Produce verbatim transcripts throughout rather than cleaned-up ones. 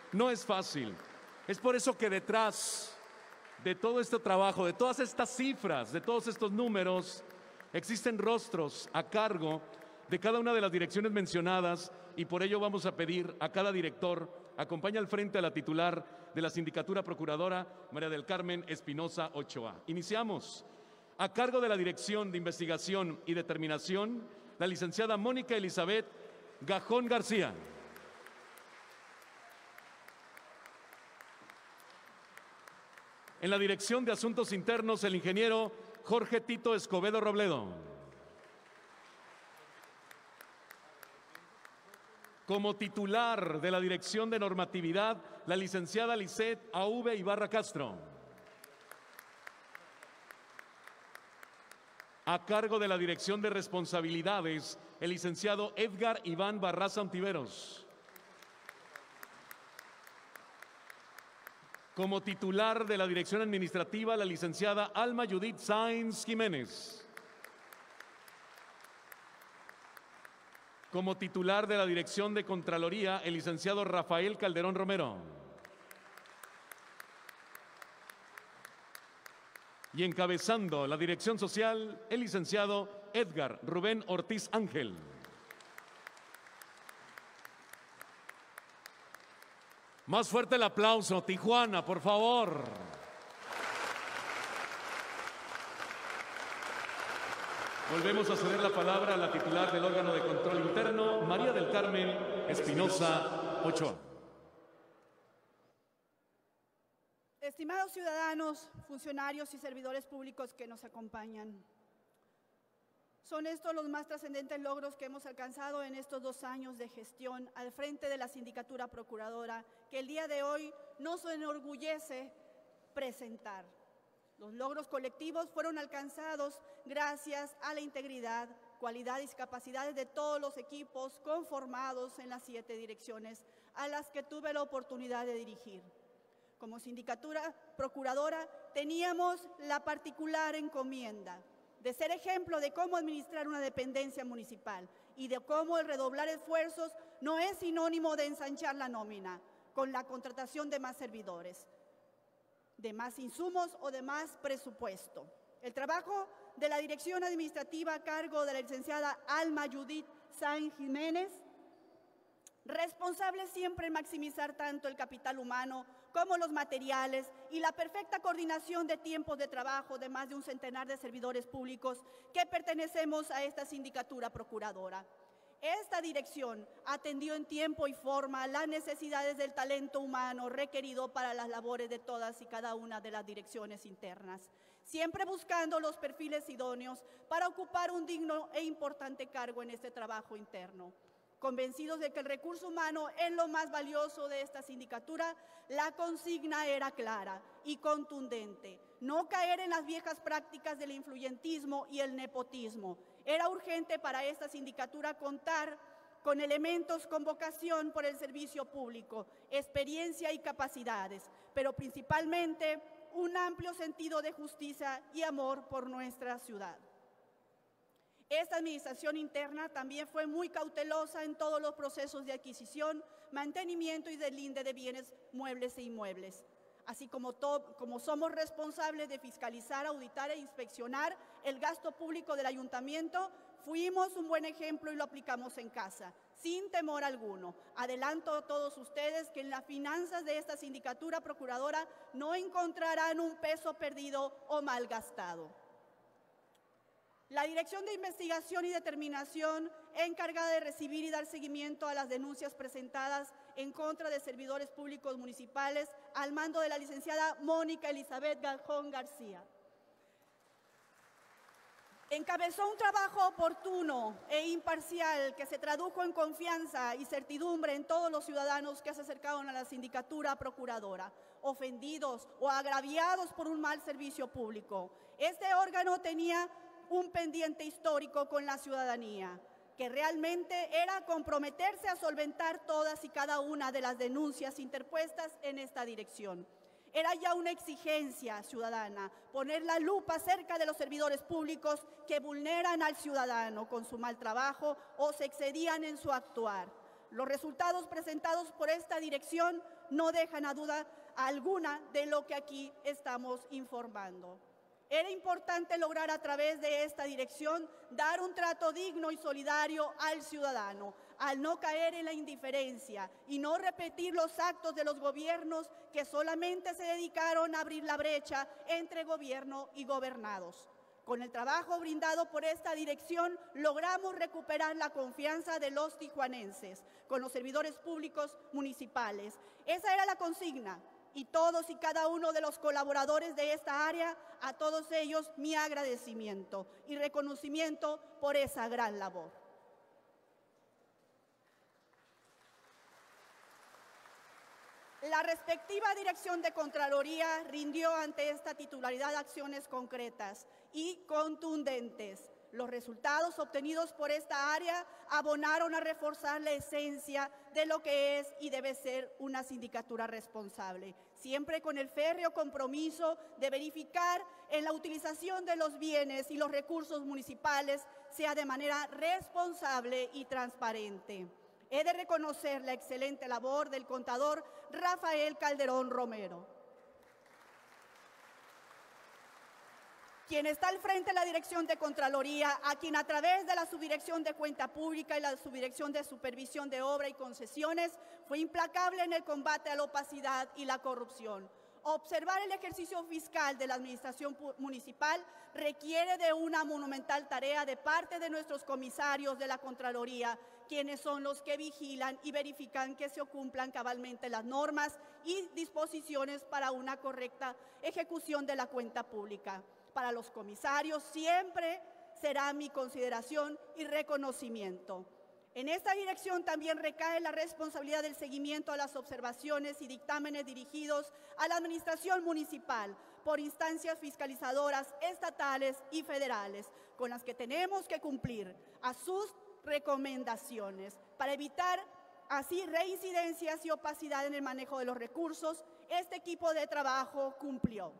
No es fácil. Es por eso que detrás de todo este trabajo, de todas estas cifras, de todos estos números, existen rostros a cargo de cada una de las direcciones mencionadas, y por ello vamos a pedir a cada director, acompañe al frente a la titular de la Sindicatura Procuradora, María del Carmen Espinosa Ochoa. Iniciamos. A cargo de la Dirección de Investigación y Determinación, la licenciada Mónica Elizabeth Gajón García. En la Dirección de Asuntos Internos, el ingeniero Jorge Tito Escobedo Robledo. Como titular de la Dirección de Normatividad, la licenciada Lisette A V Ibarra Castro. A cargo de la Dirección de Responsabilidades, el licenciado Edgar Iván Barraza Ontiveros. Como titular de la Dirección Administrativa, la licenciada Alma Judith Sáenz Jiménez. Como titular de la Dirección de Contraloría, el licenciado Rafael Calderón Romero. Y encabezando la Dirección Social, el licenciado Edgar Rubén Ortiz Ángel. Más fuerte el aplauso, Tijuana, por favor. Volvemos a ceder la palabra a la titular del órgano de control interno, María del Carmen Espinosa Ochoa. Estimados ciudadanos, funcionarios y servidores públicos que nos acompañan, son estos los más trascendentes logros que hemos alcanzado en estos dos años de gestión al frente de la Sindicatura Procuradora, que el día de hoy nos enorgullece presentar. Los logros colectivos fueron alcanzados gracias a la integridad, cualidad y capacidades de todos los equipos conformados en las siete direcciones a las que tuve la oportunidad de dirigir. Como Sindicatura Procuradora teníamos la particular encomienda de ser ejemplo de cómo administrar una dependencia municipal y de cómo el redoblar esfuerzos no es sinónimo de ensanchar la nómina con la contratación de más servidores, de más insumos o de más presupuesto. El trabajo de la Dirección Administrativa a cargo de la licenciada Alma Judith Sáenz Jiménez, responsable siempre en maximizar tanto el capital humano como los materiales y la perfecta coordinación de tiempos de trabajo de más de un centenar de servidores públicos que pertenecemos a esta Sindicatura Procuradora. Esta dirección atendió en tiempo y forma las necesidades del talento humano requerido para las labores de todas y cada una de las direcciones internas, siempre buscando los perfiles idóneos para ocupar un digno e importante cargo en este trabajo interno. Convencidos de que el recurso humano es lo más valioso de esta sindicatura, la consigna era clara y contundente: no caer en las viejas prácticas del influyentismo y el nepotismo. Era urgente para esta sindicatura contar con elementos con vocación por el servicio público, experiencia y capacidades, pero principalmente un amplio sentido de justicia y amor por nuestra ciudad. Esta administración interna también fue muy cautelosa en todos los procesos de adquisición, mantenimiento y deslinde de bienes muebles e inmuebles. Así como, como somos responsables de fiscalizar, auditar e inspeccionar el gasto público del ayuntamiento, fuimos un buen ejemplo y lo aplicamos en casa, sin temor alguno. Adelanto a todos ustedes que en las finanzas de esta sindicatura procuradora no encontrarán un peso perdido o mal gastado. La Dirección de Investigación y Determinación, encargada de recibir y dar seguimiento a las denuncias presentadas en contra de servidores públicos municipales, al mando de la licenciada Mónica Elizabeth Gajón García, encabezó un trabajo oportuno e imparcial que se tradujo en confianza y certidumbre en todos los ciudadanos que se acercaron a la sindicatura procuradora, ofendidos o agraviados por un mal servicio público. Este órgano tenía un pendiente histórico con la ciudadanía, que realmente era comprometerse a solventar todas y cada una de las denuncias interpuestas en esta dirección. Era ya una exigencia ciudadana poner la lupa cerca de los servidores públicos que vulneran al ciudadano con su mal trabajo o se excedían en su actuar. Los resultados presentados por esta dirección no dejan a duda alguna de lo que aquí estamos informando. Era importante lograr a través de esta dirección dar un trato digno y solidario al ciudadano, al no caer en la indiferencia y no repetir los actos de los gobiernos que solamente se dedicaron a abrir la brecha entre gobierno y gobernados. Con el trabajo brindado por esta dirección, logramos recuperar la confianza de los tijuanenses con los servidores públicos municipales. Esa era la consigna. Y todos y cada uno de los colaboradores de esta área, a todos ellos mi agradecimiento y reconocimiento por esa gran labor. La respectiva Dirección de Contraloría rindió ante esta titularidad acciones concretas y contundentes. Los resultados obtenidos por esta área abonaron a reforzar la esencia de lo que es y debe ser una sindicatura responsable, siempre con el férreo compromiso de verificar en la utilización de los bienes y los recursos municipales sea de manera responsable y transparente. He de reconocer la excelente labor del contador Rafael Calderón Romero, quien está al frente de la Dirección de Contraloría, a quien a través de la Subdirección de Cuenta Pública y la Subdirección de Supervisión de Obra y Concesiones fue implacable en el combate a la opacidad y la corrupción. Observar el ejercicio fiscal de la Administración Municipal requiere de una monumental tarea de parte de nuestros comisarios de la Contraloría, quienes son los que vigilan y verifican que se cumplan cabalmente las normas y disposiciones para una correcta ejecución de la cuenta pública. Para los comisarios siempre será mi consideración y reconocimiento. En esta dirección también recae la responsabilidad del seguimiento a las observaciones y dictámenes dirigidos a la administración municipal por instancias fiscalizadoras estatales y federales, con las que tenemos que cumplir a sus recomendaciones para evitar así reincidencias y opacidad en el manejo de los recursos. Este equipo de trabajo cumplió.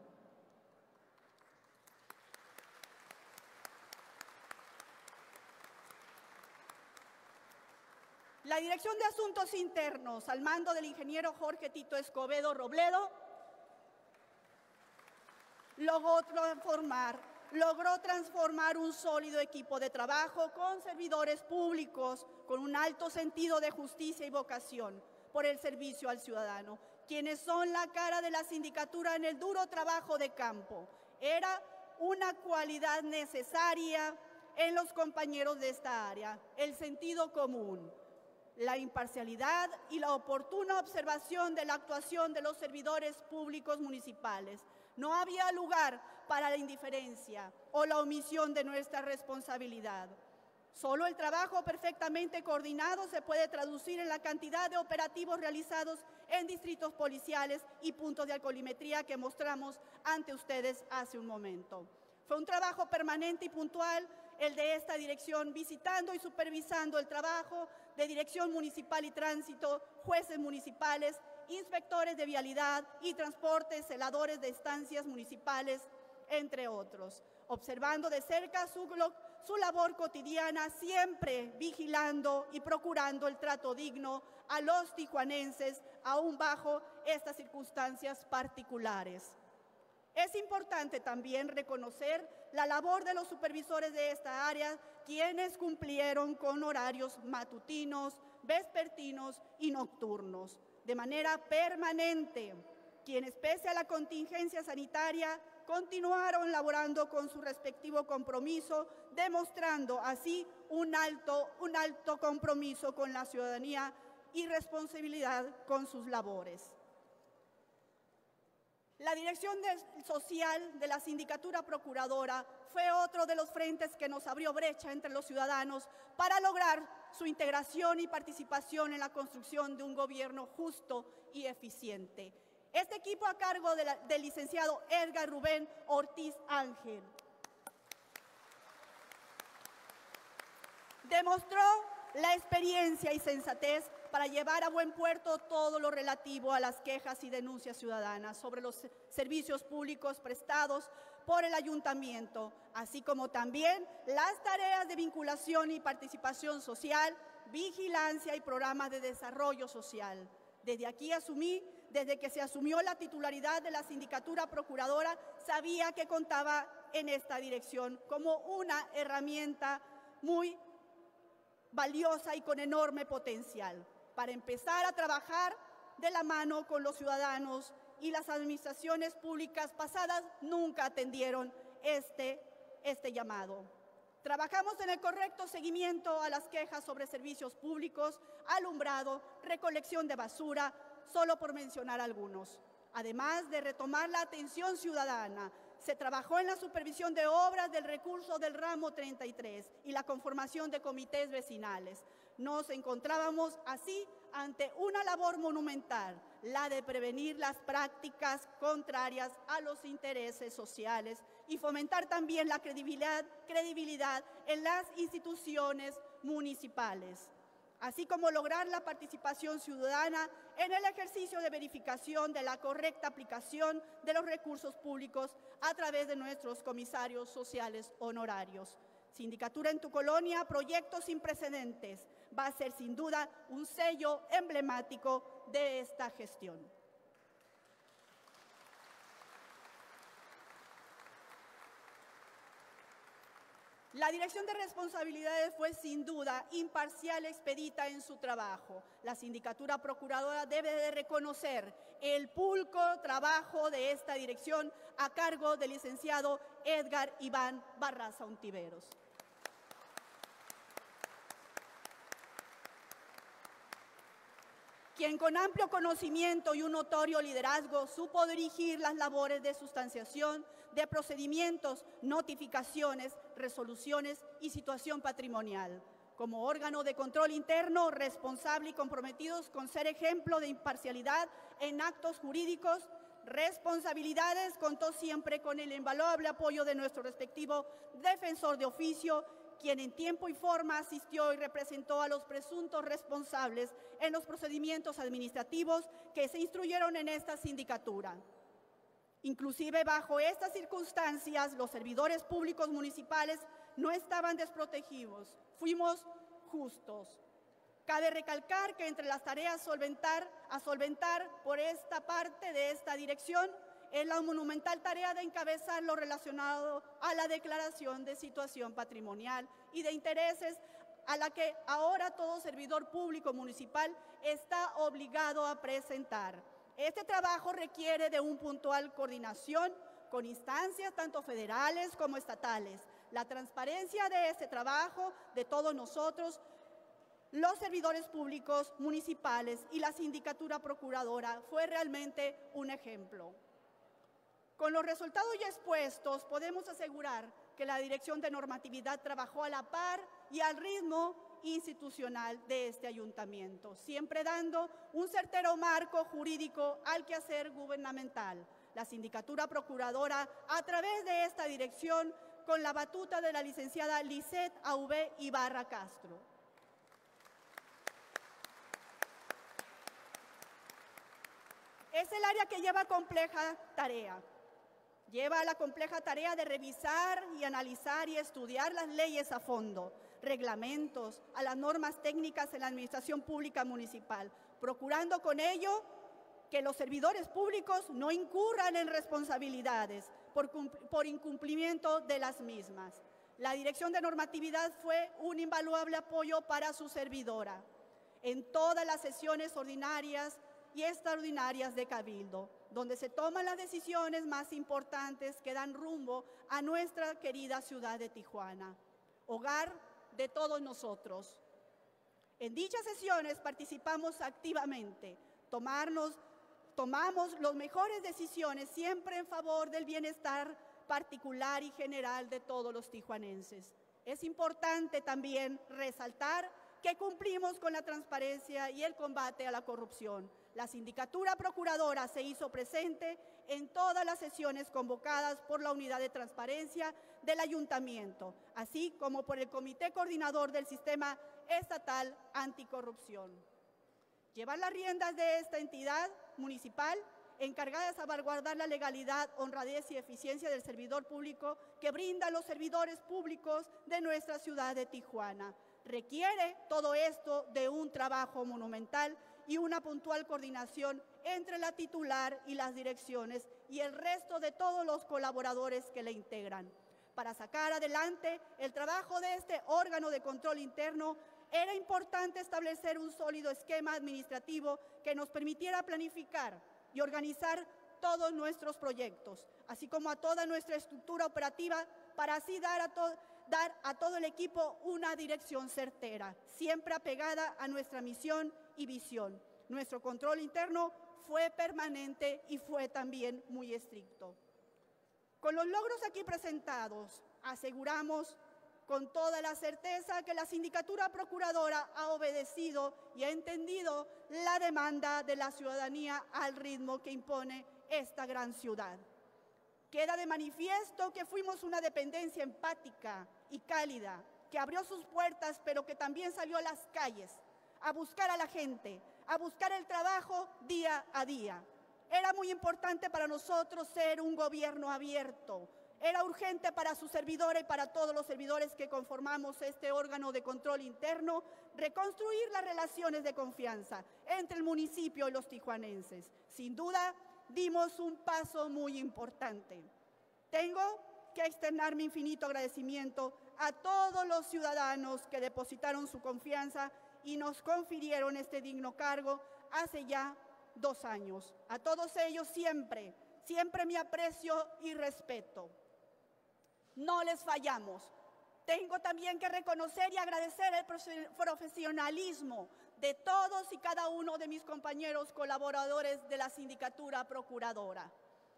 La Dirección de Asuntos Internos, al mando del ingeniero Jorge Tito Escobedo Robledo, logró transformar, logró transformar un sólido equipo de trabajo con servidores públicos, con un alto sentido de justicia y vocación por el servicio al ciudadano, quienes son la cara de la sindicatura en el duro trabajo de campo. Era una cualidad necesaria en los compañeros de esta área, el sentido común, la imparcialidad y la oportuna observación de la actuación de los servidores públicos municipales. No había lugar para la indiferencia o la omisión de nuestra responsabilidad. Solo el trabajo perfectamente coordinado se puede traducir en la cantidad de operativos realizados en distritos policiales y puntos de alcoholimetría que mostramos ante ustedes hace un momento. Fue un trabajo permanente y puntual el de esta dirección, visitando y supervisando el trabajo de Dirección Municipal y Tránsito, jueces municipales, inspectores de vialidad y transporte, celadores de estancias municipales, entre otros, observando de cerca su, su labor cotidiana, siempre vigilando y procurando el trato digno a los tijuanenses, aún bajo estas circunstancias particulares. Es importante también reconocer la labor de los supervisores de esta área, quienes cumplieron con horarios matutinos, vespertinos y nocturnos, de manera permanente, quienes pese a la contingencia sanitaria continuaron laborando con su respectivo compromiso, demostrando así un alto, un alto compromiso con la ciudadanía y responsabilidad con sus labores. La Dirección de Social de la Sindicatura Procuradora fue otro de los frentes que nos abrió brecha entre los ciudadanos para lograr su integración y participación en la construcción de un gobierno justo y eficiente. Este equipo a cargo de la, del licenciado Edgar Rubén Ortiz Ángel demostró la experiencia y sensatez para llevar a buen puerto todo lo relativo a las quejas y denuncias ciudadanas sobre los servicios públicos prestados por el ayuntamiento, así como también las tareas de vinculación y participación social, vigilancia y programas de desarrollo social. Desde aquí asumí desde que se asumió la titularidad de la Sindicatura Procuradora, sabía que contaba en esta dirección como una herramienta muy valiosa y con enorme potencial para empezar a trabajar de la mano con los ciudadanos, y las administraciones públicas pasadas nunca atendieron este, este llamado. Trabajamos en el correcto seguimiento a las quejas sobre servicios públicos, alumbrado, recolección de basura, solo por mencionar algunos. Además de retomar la atención ciudadana, se trabajó en la supervisión de obras del recurso del ramo treinta y tres y la conformación de comités vecinales. Nos encontrábamos así ante una labor monumental, la de prevenir las prácticas contrarias a los intereses sociales y fomentar también la credibilidad, credibilidad en las instituciones municipales, así como lograr la participación ciudadana en el ejercicio de verificación de la correcta aplicación de los recursos públicos a través de nuestros comisarios sociales honorarios. Sindicatura en tu colonia, proyectos sin precedentes, va a ser sin duda un sello emblemático de esta gestión. La Dirección de Responsabilidades fue sin duda imparcial, expedita en su trabajo. La Sindicatura Procuradora debe de reconocer el pulcro trabajo de esta dirección a cargo del licenciado Edgar Iván Barraza Ontiveros. Quien con amplio conocimiento y un notorio liderazgo supo dirigir las labores de sustanciación de procedimientos, notificaciones, resoluciones y situación patrimonial. Como órgano de control interno, responsable y comprometidos con ser ejemplo de imparcialidad en actos jurídicos, responsabilidades, contó siempre con el invaluable apoyo de nuestro respectivo defensor de oficio, quien en tiempo y forma asistió y representó a los presuntos responsables en los procedimientos administrativos que se instruyeron en esta sindicatura. Inclusive bajo estas circunstancias, los servidores públicos municipales no estaban desprotegidos, fuimos justos. Cabe recalcar que entre las tareas solventar, a solventar por esta parte de esta dirección es la monumental tarea de encabezar lo relacionado a la declaración de situación patrimonial y de intereses a la que ahora todo servidor público municipal está obligado a presentar. Este trabajo requiere de una puntual coordinación con instancias tanto federales como estatales. La transparencia de este trabajo de todos nosotros, los servidores públicos municipales y la Sindicatura Procuradora fue realmente un ejemplo. Con los resultados ya expuestos, podemos asegurar que la Dirección de Normatividad trabajó a la par y al ritmo institucional de este ayuntamiento, siempre dando un certero marco jurídico al quehacer gubernamental. La Sindicatura Procuradora, a través de esta dirección, con la batuta de la licenciada Lisette A V Ibarra Castro. Es el área que lleva compleja tarea. Lleva la compleja tarea de revisar y analizar y estudiar las leyes a fondo, reglamentos, a las normas técnicas en la administración pública municipal, procurando con ello que los servidores públicos no incurran en responsabilidades por, por incumplimiento de las mismas. La Dirección de Normatividad fue un invaluable apoyo para su servidora en todas las sesiones ordinarias y extraordinarias de Cabildo, donde se toman las decisiones más importantes que dan rumbo a nuestra querida ciudad de Tijuana, hogar de todos nosotros. En dichas sesiones participamos activamente, tomarnos, tomamos las mejores decisiones siempre en favor del bienestar particular y general de todos los tijuanenses. Es importante también resaltar que cumplimos con la transparencia y el combate a la corrupción. La Sindicatura Procuradora se hizo presente en todas las sesiones convocadas por la Unidad de Transparencia del Ayuntamiento, así como por el Comité Coordinador del Sistema Estatal Anticorrupción. Llevar las riendas de esta entidad municipal, encargada de salvaguardar la legalidad, honradez y eficiencia del servidor público que brindan los servidores públicos de nuestra ciudad de Tijuana. Requiere todo esto de un trabajo monumental y una puntual coordinación entre la titular y las direcciones y el resto de todos los colaboradores que le integran. Para sacar adelante el trabajo de este órgano de control interno, era importante establecer un sólido esquema administrativo que nos permitiera planificar y organizar todos nuestros proyectos, así como a toda nuestra estructura operativa, para así dar a, to dar a todo el equipo una dirección certera, siempre apegada a nuestra misión y visión. Nuestro control interno fue permanente y fue también muy estricto. Con los logros aquí presentados, aseguramos con toda la certeza que la Sindicatura Procuradora ha obedecido y ha entendido la demanda de la ciudadanía al ritmo que impone esta gran ciudad. Queda de manifiesto que fuimos una dependencia empática y cálida, que abrió sus puertas, pero que también salió a las calles a buscar a la gente, a buscar el trabajo día a día. Era muy importante para nosotros ser un gobierno abierto. Era urgente para su servidora y para todos los servidores que conformamos este órgano de control interno reconstruir las relaciones de confianza entre el municipio y los tijuanenses. Sin duda, dimos un paso muy importante. Tengo que externar mi infinito agradecimiento a todos los ciudadanos que depositaron su confianza y nos confirieron este digno cargo hace ya dos años. A todos ellos siempre, siempre mi aprecio y respeto. No les fallamos. Tengo también que reconocer y agradecer el profesionalismo de todos y cada uno de mis compañeros colaboradores de la Sindicatura Procuradora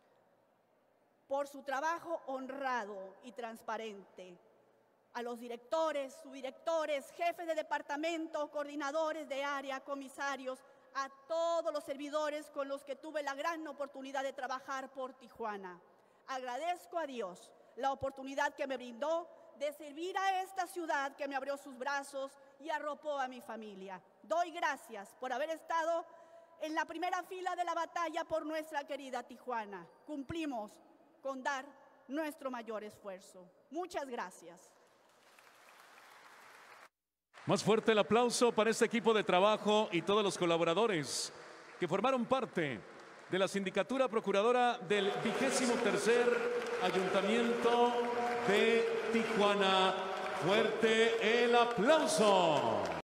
por su trabajo honrado y transparente. A los directores, subdirectores, jefes de departamento, coordinadores de área, comisarios, a todos los servidores con los que tuve la gran oportunidad de trabajar por Tijuana. Agradezco a Dios la oportunidad que me brindó de servir a esta ciudad que me abrió sus brazos y arropó a mi familia. Doy gracias por haber estado en la primera fila de la batalla por nuestra querida Tijuana. Cumplimos con dar nuestro mayor esfuerzo. Muchas gracias. Más fuerte el aplauso para este equipo de trabajo y todos los colaboradores que formaron parte de la Sindicatura Procuradora del vigésimo tercer Ayuntamiento de Tijuana. Fuerte el aplauso.